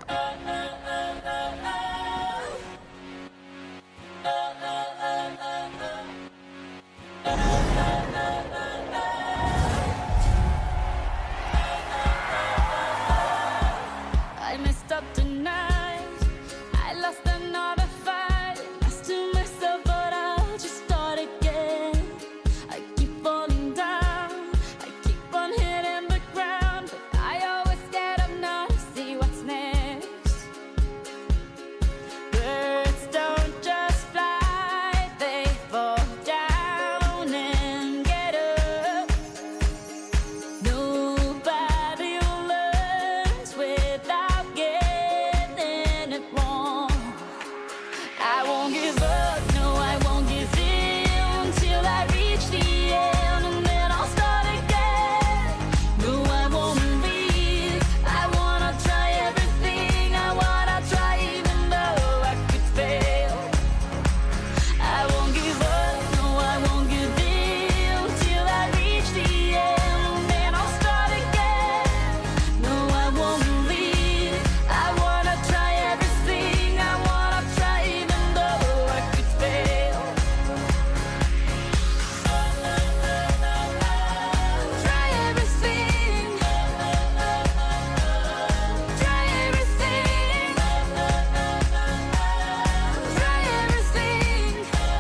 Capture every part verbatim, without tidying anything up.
I messed up tonight. I lost another fight. Lost to myself, but I'll just start again. I keep falling down. I keep on hitting the ground, but I always get up now to see what's next. Birds don't just fly, they fall down and get up. Nobody learns without getting it wrong. I won't give up, no, I won't give in till I reach the end, and then I'll start again. No, I won't leave. I wanna try everything. I wanna try even though I could fail. I won't give up, no, I won't give in till I reach the end, and then I'll start again. No, I won't leave. I wanna try everything. I wanna try even though I could fail. Try everything. Try everything. Try everything.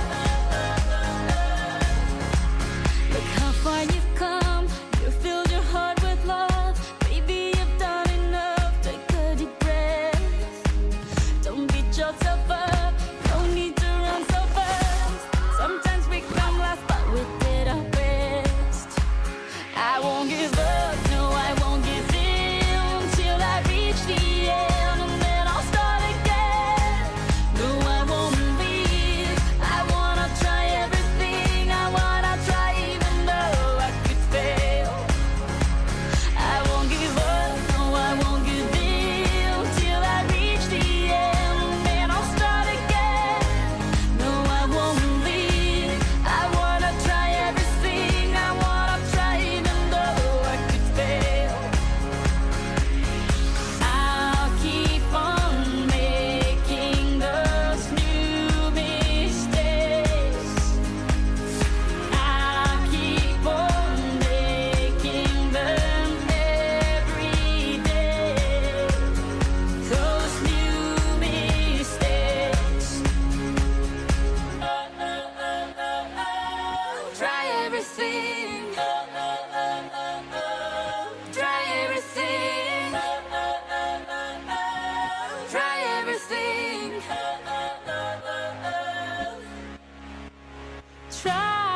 Look how far you've come. You filled your heart with love. Baby, you've done enough. Take a deep breath. Don't beat yourself up. No need to run so fast. Sometimes we come last, but we did our best. I won't give up, no, I won't give in till I reach the end, and then I'll start again. No, I won't leave. I wanna try everything. I wanna try even though I could fail. I won't give up, no, I won't give in till I reach the end, and then I'll start again. No, I won't leave. I wanna try everything. I wanna try even though I could fail. I'll keep on making those new mistakes. I'll keep on making them every day. Those new mistakes. Try everything. Try everything. Try everything. Try